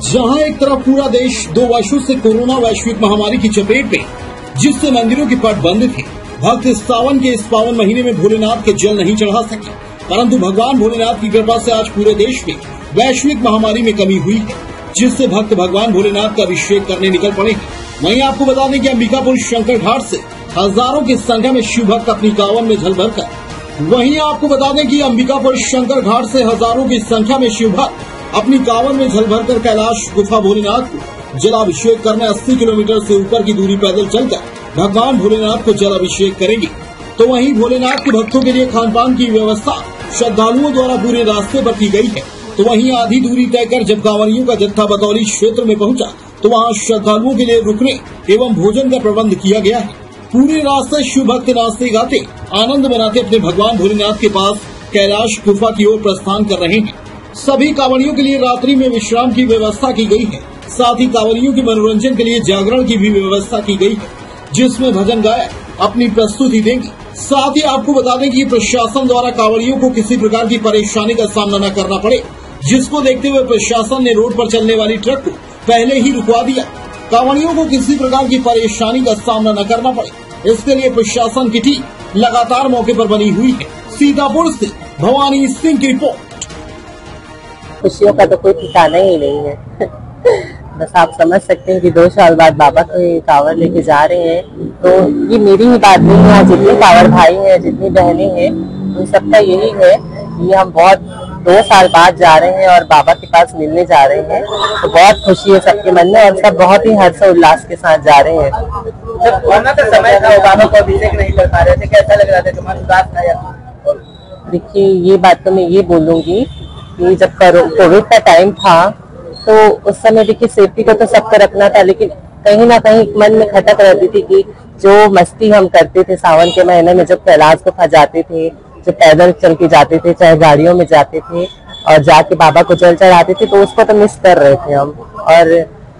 जहां एक तरफ पूरा देश 2 वर्षों से कोरोना वैश्विक महामारी की चपेट में, जिससे मंदिरों के पट बंद थे, भक्त सावन के इस पावन महीने में भोलेनाथ के जल नहीं चढ़ा सके, परंतु भगवान भोलेनाथ की कृपा से आज पूरे देश में वैश्विक महामारी में कमी हुई है, जिससे भक्त भगवान भोलेनाथ का अभिषेक करने निकल पड़े हैं। वहीं आपको बता दें कि अंबिकापुर शंकर घाट से हजारों की संख्या में शिव भक्त अपनी कांवर में जल भरकर वहीं आपको बता दें कि अंबिकापुर शंकर घाट से हजारों की संख्या में शिव भक्त अपनी कांवर में जल भरकर कैलाश गुफा भोलेनाथ को जलाभिषेक करने 80 किलोमीटर से ऊपर की दूरी पैदल चलकर भगवान भोलेनाथ को जल अभिषेक करेंगे। तो वहीं भोलेनाथ के भक्तों के लिए खान पान की व्यवस्था श्रद्धालुओं द्वारा पूरे रास्ते पर की गई है। तो वहीं आधी दूरी तय कर जब कांवरियों का जत्था बतौली क्षेत्र में पहुंचा तो वहां श्रद्धालुओं के लिए रुकने एवं भोजन का प्रबंध किया गया है। पूरे रास्ते शिव भक्त नाचते गाते आनंद मनाते अपने भगवान भोलेनाथ के पास कैलाश गुफा की ओर प्रस्थान कर रहे हैं। सभी कांवरियों के लिए रात्रि में विश्राम की व्यवस्था की गई है। साथ ही कांवरियों के मनोरंजन के लिए जागरण की भी व्यवस्था की गई है, जिसमें भजन गायक अपनी प्रस्तुति देंगे। साथ ही आपको बता दें कि प्रशासन द्वारा कांवरियों को किसी प्रकार की परेशानी का सामना न करना पड़े, जिसको देखते हुए प्रशासन ने रोड पर चलने वाली ट्रक को पहले ही रुकवा दिया। कांवरियों को किसी प्रकार की परेशानी का सामना न करना पड़े, इसके लिए प्रशासन की टीम लगातार मौके पर बनी हुई है। सीतापुर से भवानी सिंह की रिपोर्ट। खुशियों का तो कोई ठिकाना ही नहीं है। बस आप समझ सकते हैं कि 2 साल बाद बाबा को कांवर लेके जा रहे हैं। तो ये मेरी ही बात नहीं है, जितने कांवर भाई हैं, जितनी बहनें हैं, उन सबका यही है कि हम बहुत 2 साल बाद जा रहे हैं और बाबा के पास मिलने जा रहे हैं। तो बहुत खुशी है सबके मन में और सब बहुत ही हर्ष और उल्लास के साथ जा रहे हैं। जब कोरोना का समय था, बाबा को अभिषेक नहीं कर पा रहे थे, कैसा लग रहा था? तुम्हारा उदास था या? देखिए, ये बात तो मैं ये बोलूंगी कि जब कोविड का टाइम था तो उस समय देखिए सेफ्टी को तो सबको रखना था, लेकिन कहीं ना कहीं मन में खटक रहती थी कि जो मस्ती हम करते थे सावन के महीने में, जब कैलाश गुफा जाते थे, जो पैदल चल के जाते थे, चाहे गाड़ियों में जाते थे और जाके बाबा को जल चढ़ाते थे, तो उसको तो मिस कर रहे थे हम। और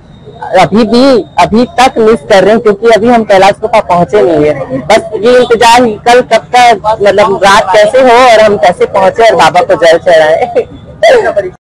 अभी तक मिस कर रहे हैं, क्योंकि अभी हम कैलाश गुफा पहुंचे नहीं है। बस ये इंतजार कल कब तक, मतलब रात कैसे हो और हम कैसे पहुंचे और बाबा को जल चढ़ाए।